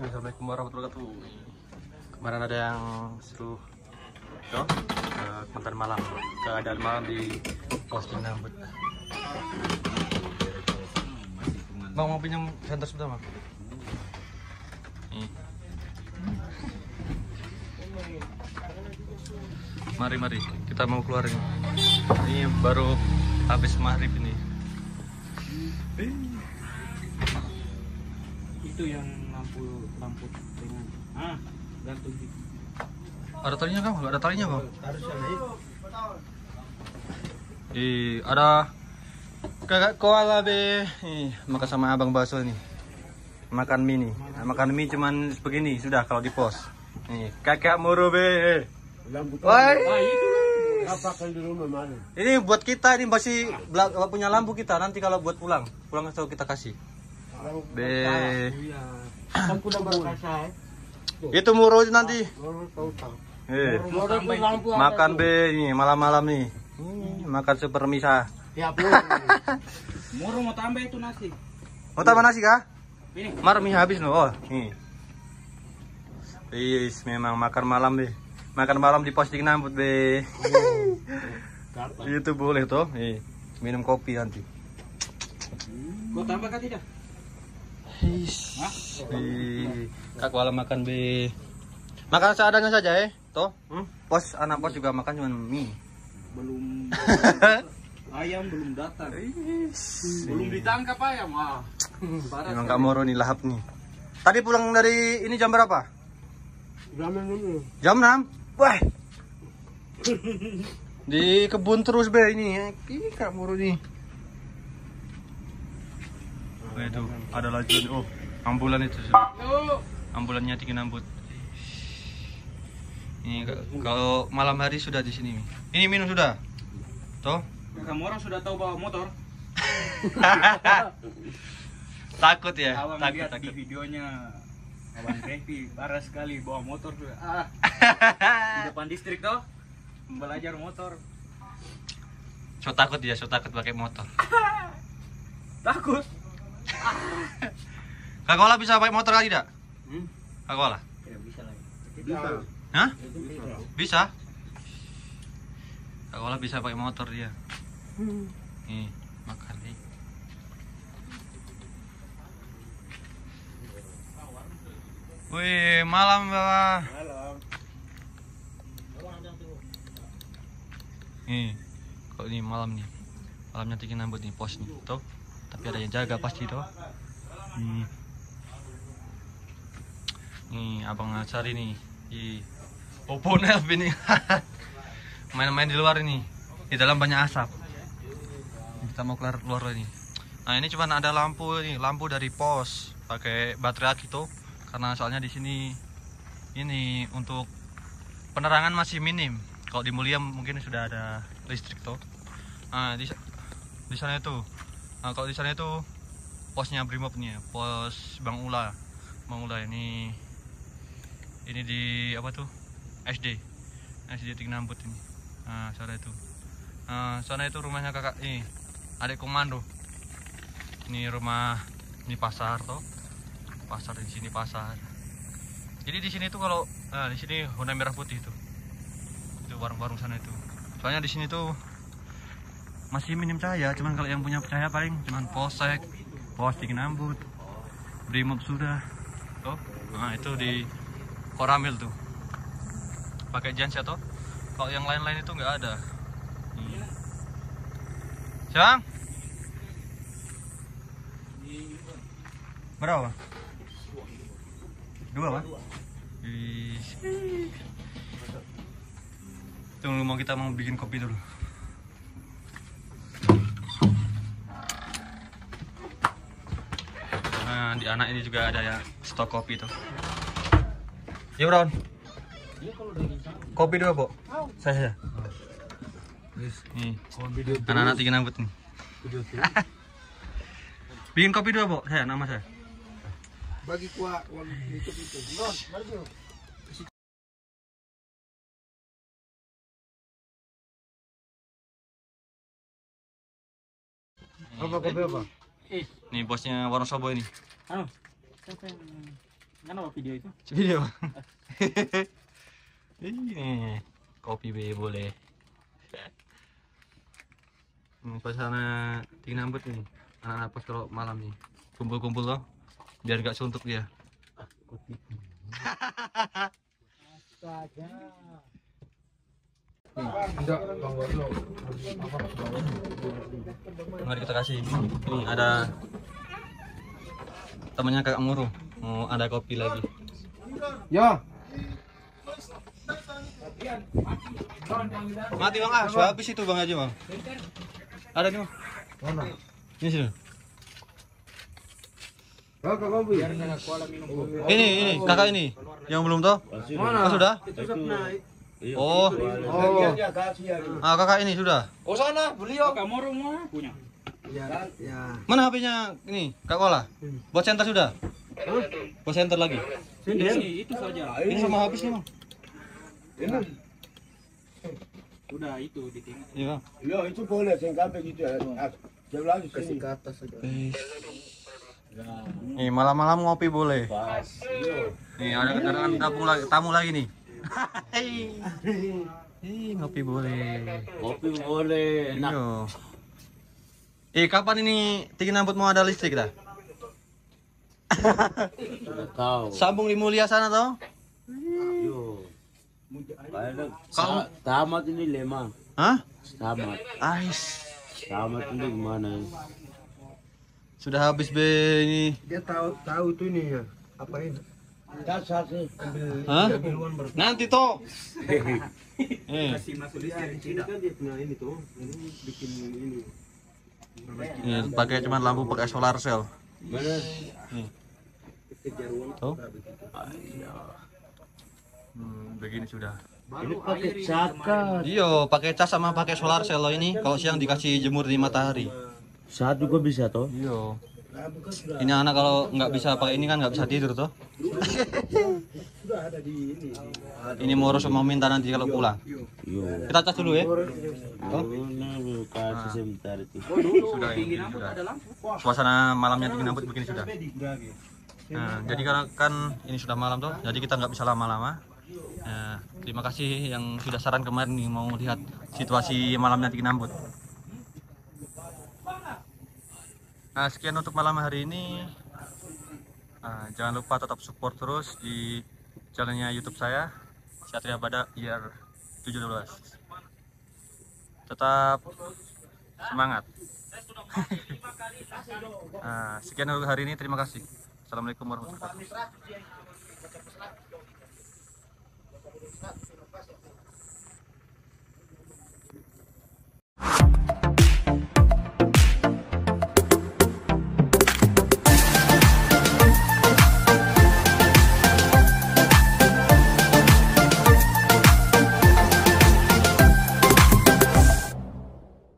Assalamualaikum warahmatullahi wabarakatuh. Kemarin ada yang suruh konten malam, keadaan malam di posting rambut. Bang, mau pinjam senter sebentar, Bang? Nih. Mari, kita mau keluar ini. Ini baru habis maghrib ini. Itu yang lampu dengan gantung gitu. Ada talinya kan? Nggak ada talinya, Bang? Harusnya naik. Ada kakak koala be. Makan sama abang bakso nih. Makan mie nih. Makan mie cuman begini sudah kalau di pos. Nih, kakak moro be. Woi. Itu apakan di rumah mana? Ini buat kita, ini masih punya lampu kita. Nanti kalau buat pulang atau kita kasih. Be. Lampu berkasa. Itu muro nanti. Lampu Makan be ini malam-malam nih. Makan super misa. Ya, Moro mau tambah itu nasi. Mau tambah nasi kah? Ini. Mie habis loh. Oh, nih. Memang makan malam be. Makan malam di posting rambut be. Itu boleh toh. Minum kopi nanti. Mau tambah kah tidak? Kak Kuala makan be. Makan seadanya saja toh. Pos anak pos juga makan cuma mie. Belum ayam belum datang. Belum ditangkap ayam. Memang Kak Moro nih lahap nih. Tadi pulang dari ini jam berapa? Jam 6. Wah. Di kebun terus be ini. Ini Kak Moro nih. Itu ada lagi. Oh, ambulan itu. Ambulannya tinggi rambut. Ini kalau malam hari sudah di sini. Ini minum sudah. Toh? Kamu orang sudah tahu bawa motor? Takut ya? Awang lihat takut. di videonya Abang Revi parah sekali bawa motor tuh. Di depan distrik toh belajar motor. So takut pakai motor. Takut. Kak Kola bisa pakai motor kali tidak? Kak Kola? Ya bisa lagi. Bisa. Hah? Bisa? Kak Kola bisa pakai motor dia. Nih, makan nih. Wih, malam Bapak. Malam. Nih, kok ini malam nih. Malamnya tinggi rambut nih pos nih, tuh. Tapi ada yang jaga pasti tuh. Nih, Abang Acari nih. Oponel ini. Main-main di luar ini. Di dalam banyak asap. Kita mau keluar ini. Nah, ini cuma ada lampu nih, lampu dari pos pakai baterai gitu. Karena soalnya di sini ini untuk penerangan masih minim. Kalau di Mulia mungkin sudah ada listrik tuh. Nah, di sana itu. Nah, kalau di sana itu posnya Brimob nih, pos Bang Ula ini di apa tuh? SD tinggi rambut ini. Nah, sana itu rumahnya kakak ini, adik komando. Ini rumah, ini pasar toh. Pasar di sini pasar. Jadi di sini tuh kalau di sini Honda merah putih itu warung-warung sana itu. Soalnya di sini tuh masih minim cahaya, cuman kalau yang punya cahaya paling cuman Polsek, pos tinggi rambut, Brimob sudah. Tuh, nah itu di Koramil tuh. Pakai genset toh. Kalau yang lain-lain itu nggak ada. Siang? Berapa? 2 Pak? Tunggu, kita mau bikin kopi dulu. Nah, di anak ini juga ada ya stok kopi tuh. Ya, Bro. Kopi 2, Bu. Saya. Nih. Anak-anak tinggi rambut nih. Bikin kopi 2, Bu. Nama saya. Bagi kuah uang YouTube itu. Non, mari dulu. Apa kopi apa? Nih bosnya Wonosobo ini. Kan apa video itu? Video. Ini kopi be boleh. Pasana tinggi nambut nih. Anak-anak pas kalau malam nih. Kumpul-kumpul loh. Biar gak suntuk dia. Mari kita kasih. Ini ada temannya kakak Muru. Mau ada kopi lagi. Ya. Mati bang ah, sudah habis itu bang aja bang. Ada nih bang. Mana? Ini sini. Kakak kopi. Ini kakak ini yang belum toh? Mana? Oh, sudah? Oh, Oh. ah kakak ini sudah. Oh sana beliau. Kamu rumah punya. Ya. Mana HP-nya ini? Kak Kola? Buat center sudah? Buat center lagi? Ini itu saja. Ini sama habis nih bang. Ini. Udah itu ditinggal. Iya bang. Ya itu boleh singkatnya gitu ya. Jauh lagi sini. Ke atas aja. Nih malam-malam ngopi boleh. Pas. Nih ada tamu lagi nih. Ngopi boleh. Kopi boleh. Enak. Iya. Kapan ini tinggi nambut mau ada listrik dah? Udah tahu. Sambung di Mulia sana toh? Yo. Kau- Tamat ini lemah. Hah? Tamat. Ais. Tamat ini gimana? Sudah habis be ini. Dia tahu itu ini ya. Apa ini? Dasar sih. Hah? Nanti toh. Kasih masuk listrik tidak. Kan dia punya ini tuh. Ini bikin ini. Ini pakai cuman lampu pakai solar cell. Bener. Nih. Tuh. Begini sudah. Ini pakai cakar. Iyo, pakai cas sama pakai solar cell loh ini. Kalau siang dikasih jemur di matahari. Saat juga bisa toh. Iyo. Ini anak kalau nggak bisa pakai ini kan nggak bisa tidur toh. Ini Moro sama minta nanti kalau pulang. Yo. Kita cas dulu ya. Ini kasih sebentar itu. Sudah ini sudah. Suasana malamnya tinggi nambut begini sudah. Nah, jadi karena kan ini sudah malam toh, jadi kita nggak bisa lama-lama. Nah, terima kasih yang sudah saran kemarin nih mau lihat situasi malamnya tinggi nambut. Nah, sekian untuk malam hari ini. Nah, jangan lupa tetap support terus di channelnya YouTube saya, Satria Badak Year 712. Tetap semangat. Nah, sekian untuk hari ini. Terima kasih. Assalamualaikum warahmatullahi wabarakatuh.